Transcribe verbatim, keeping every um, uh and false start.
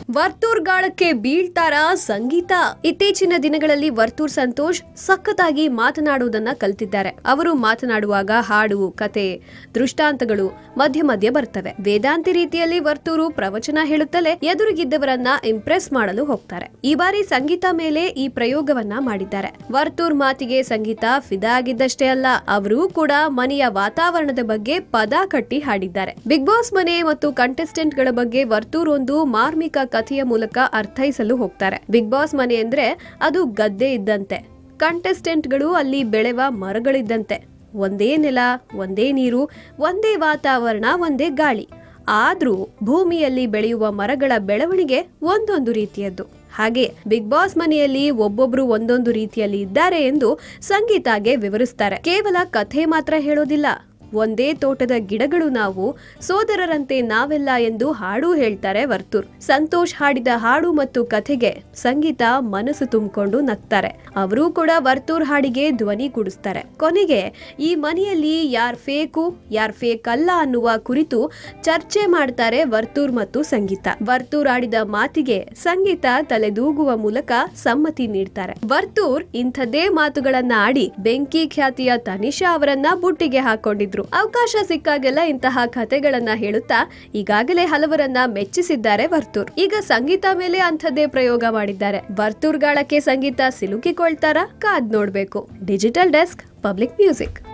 ವರ್ತೂರ್ ಗಾಳಕ್ಕೆ ಬೀಳ್ತಾರಾ ಸಂಗೀತ? ಇತ್ತೀಚಿನ ದಿನಗಳಲ್ಲಿ ವರ್ತೂರ್ ಸಂತೋಷ್ ಸಖತ್ತಾಗಿ ಮಾತನಾಡುವುದನ್ನ ಕಲ್ತಿದ್ದಾರೆ. ಅವರು ಮಾತನಾಡುವಾಗ ಹಾಡು, ಕತೆ, ದೃಷ್ಟಾಂತಗಳು ಮಧ್ಯ ಮಧ್ಯ ಬರ್ತವೆ. ವೇದಾಂತಿ ರೀತಿಯಲ್ಲಿ ವರ್ತೂರು ಪ್ರವಚನ ಹೇಳುತ್ತಲೇ ಎದುರಿಗಿದ್ದವರನ್ನ ಇಂಪ್ರೆಸ್ ಮಾಡಲು ಹೋಗ್ತಾರೆ. ಈ ಬಾರಿ ಸಂಗೀತ ಮೇಲೆ ಈ ಪ್ರಯೋಗವನ್ನ ಮಾಡಿದ್ದಾರೆ. ವರ್ತೂರ್ ಮಾತಿಗೆ ಸಂಗೀತ ಫಿದಾ ಆಗಿದ್ದಷ್ಟೇ ಅಲ್ಲ, ಅವರು ಕೂಡ ಮನೆಯ ವಾತಾವರಣದ ಬಗ್ಗೆ ಪದ ಕಟ್ಟಿ ಹಾಡಿದ್ದಾರೆ. ಬಿಗ್ ಬಾಸ್ ಮನೆ ಮತ್ತು ಕಂಟೆಸ್ಟೆಂಟ್ ಗಳ ಬಗ್ಗೆ ವರ್ತೂರ್ ಒಂದು ಮಾರ್ಮಿಕ ಕಥೆಯ ಮೂಲಕ ಅರ್ಥೈಸಲು ಹೋಗ್ತಾರೆ. ಬಿಗ್ ಬಾಸ್ ಮನೆ ಅಂದ್ರೆ ಅದು ಗದ್ದೆ ಇದ್ದಂತೆ, ಕಂಟೆಸ್ಟೆಂಟ್ ಗಳು ಅಲ್ಲಿ ಬೆಳೆವ ಮರಗಳಿದ್ದಂತೆ. ಒಂದೇ ನೆಲ, ಒಂದೇ ನೀರು, ಒಂದೇ ವಾತಾವರಣ, ಒಂದೇ ಗಾಳಿ. ಆದ್ರೂ ಭೂಮಿಯಲ್ಲಿ ಬೆಳೆಯುವ ಮರಗಳ ಬೆಳವಣಿಗೆ ಒಂದೊಂದು ರೀತಿಯದ್ದು. ಹಾಗೆ ಬಿಗ್ ಬಾಸ್ ಮನೆಯಲ್ಲಿ ಒಬ್ಬೊಬ್ರು ಒಂದೊಂದು ರೀತಿಯಲ್ಲಿ ಇದ್ದಾರೆ ಎಂದು ಸಂಗೀತಾಗೆ ವಿವರಿಸ್ತಾರೆ. ಕೇವಲ ಕಥೆ ಮಾತ್ರ ಹೇಳೋದಿಲ್ಲ, ಒಂದೇ ತೋಟದ ಗಿಡಗಳು ನಾವು, ಸೋದರರಂತೆ ನಾವೆಲ್ಲ ಎಂದು ಹಾಡು ಹೇಳ್ತಾರೆ ವರ್ತೂರ್. ಸಂತೋಷ್ ಹಾಡಿದ ಹಾಡು ಮತ್ತು ಕಥೆಗೆ ಸಂಗೀತ ಮನಸ್ಸು ತುಂಬಿಕೊಂಡು ನಗ್ತಾರೆ. ಅವರು ಕೂಡ ವರ್ತೂರ್ ಹಾಡಿಗೆ ಧ್ವನಿ ಕೂಡಿಸ್ತಾರೆ. ಕೊನೆಗೆ ಈ ಮನೆಯಲ್ಲಿ ಯಾರ್ ಫೇಕು ಯಾರ್ ಫೇಕ್ ಅಲ್ಲ ಅನ್ನುವ ಕುರಿತು ಚರ್ಚೆ ಮಾಡ್ತಾರೆ ವರ್ತೂರ್ ಮತ್ತು ಸಂಗೀತ. ವರ್ತೂರ್ ಆಡಿದ ಮಾತಿಗೆ ಸಂಗೀತ ತಲೆದೂಗುವ ಮೂಲಕ ಸಮ್ಮತಿ ನೀಡ್ತಾರೆ. ವರ್ತೂರ್ ಇಂಥದೇ ಮಾತುಗಳನ್ನ ಆಡಿ ಬೆಂಕಿ ಖ್ಯಾತಿಯ ತನಿಷಾ ಅವರನ್ನ ಬುಟ್ಟಿಗೆ ಹಾಕೊಂಡಿದ್ರು. ಅವಕಾಶ ಸಿಕ್ಕಾಗೆಲ್ಲ ಇಂತಹ ಕಥೆಗಳನ್ನ ಹೇಳುತ್ತಾ ಈಗಾಗಲೇ ಹಲವರನ್ನ ಮೆಚ್ಚಿಸಿದ್ದಾರೆ ವರ್ತೂರ್. ಈಗ ಸಂಗೀತ ಮೇಲೆ ಅಂಥದ್ದೇ ಪ್ರಯೋಗ ಮಾಡಿದ್ದಾರೆ. ವರ್ತೂರ್ ಗಾಳಕ್ಕೆ ಸಂಗೀತ ಸಿಲುಕಿಕೊಳ್ತಾರಾ? ಕಾದ್ ನೋಡ್ಬೇಕು. Digital desk, public music.